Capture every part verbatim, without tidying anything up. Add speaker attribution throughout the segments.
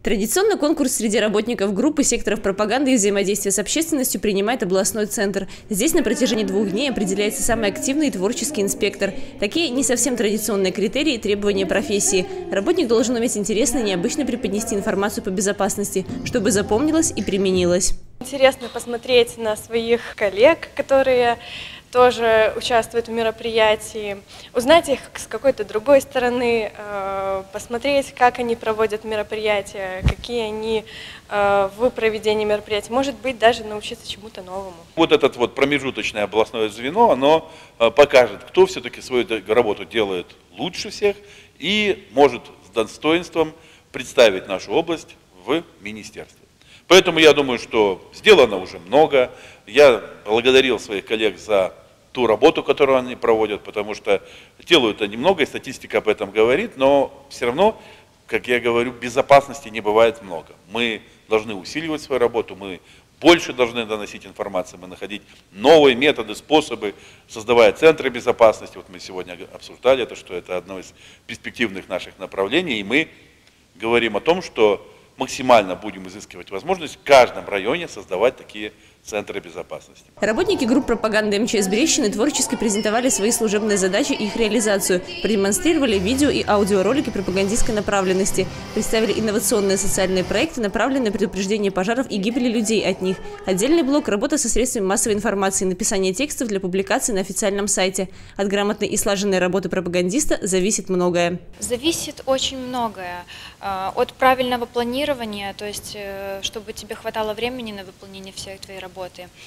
Speaker 1: Традиционно конкурс среди работников группы секторов пропаганды и взаимодействия с общественностью принимает областной центр. Здесь на протяжении двух дней определяется самый активный и творческий инспектор. Такие не совсем традиционные критерии и требования профессии. Работник должен уметь интересно и необычно преподнести информацию по безопасности, чтобы запомнилось и применилось.
Speaker 2: Интересно посмотреть на своих коллег, которые тоже участвуют в мероприятии, узнать их с какой-то другой стороны, посмотреть, как они проводят мероприятия, какие они в проведении мероприятий, может быть, даже научиться чему-то новому.
Speaker 3: Вот это вот промежуточное областное звено, оно покажет, кто все-таки свою работу делает лучше всех и может с достоинством представить нашу область в министерстве. Поэтому я думаю, что сделано уже много. Я благодарил своих коллег за ту работу, которую они проводят, потому что делают они много, и статистика об этом говорит, но все равно, как я говорю, безопасности не бывает много. Мы должны усиливать свою работу, мы больше должны доносить информацию, мы находить новые методы, способы, создавая центры безопасности. Вот мы сегодня обсуждали это, что это одно из перспективных наших направлений, и мы говорим о том, что максимально будем изыскивать возможность в каждом районе создавать такие центры безопасности.
Speaker 1: Работники групп пропаганды эм че эс Брещины творчески презентовали свои служебные задачи и их реализацию, продемонстрировали видео и аудиоролики пропагандистской направленности, представили инновационные социальные проекты, направленные на предупреждение пожаров и гибели людей от них. Отдельный блок – работа со средствами массовой информации, написание текстов для публикации на официальном сайте. От грамотной и слаженной работы пропагандиста зависит многое.
Speaker 4: Зависит очень многое. От правильного планирования, то есть чтобы тебе хватало времени на выполнение всей твоей работы,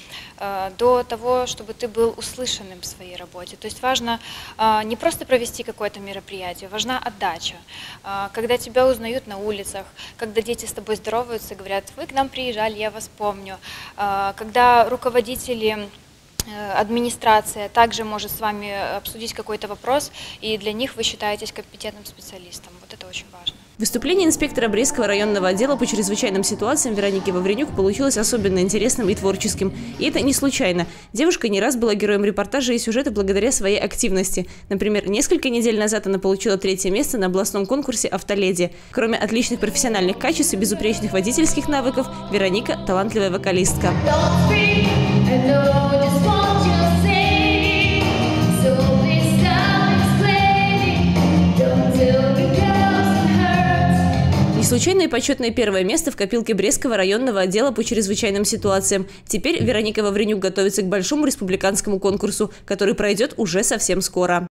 Speaker 4: до того, чтобы ты был услышанным в своей работе. То есть важно не просто провести какое-то мероприятие, важна отдача. Когда тебя узнают на улицах, когда дети с тобой здороваются и говорят: вы к нам приезжали, я вас помню. Когда руководители, администрация также может с вами обсудить какой-то вопрос, и для них вы считаетесь компетентным специалистом. Вот это очень важно.
Speaker 1: Выступление инспектора Брестского районного отдела по чрезвычайным ситуациям Вероники Вавренюк получилось особенно интересным и творческим. И это не случайно. Девушка не раз была героем репортажа и сюжета благодаря своей активности. Например, несколько недель назад она получила третье место на областном конкурсе «Автоледи». Кроме отличных профессиональных качеств и безупречных водительских навыков, Вероника – талантливая вокалистка. Случайное и почетное первое место в копилке Брестского районного отдела по чрезвычайным ситуациям. Теперь Вероника Вавренюк готовится к большому республиканскому конкурсу, который пройдет уже совсем скоро.